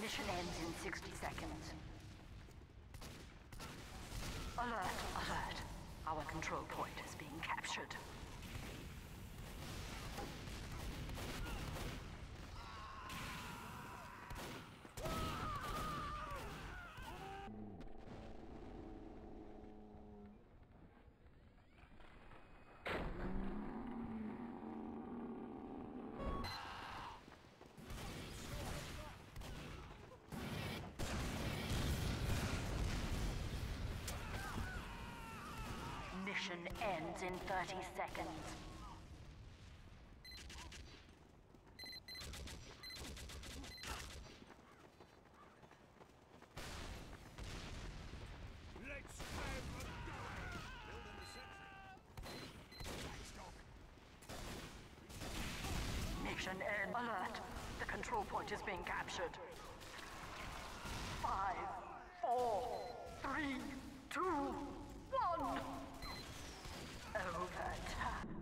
Mission ends in 60 seconds. Alert, alert. Our control point is being captured. Mission ends in 30 seconds. Let's have a go! Building the sentry. Stop. Mission end. Alert! The control point is being captured. 5, 4, 3, 2, 1. Overtime.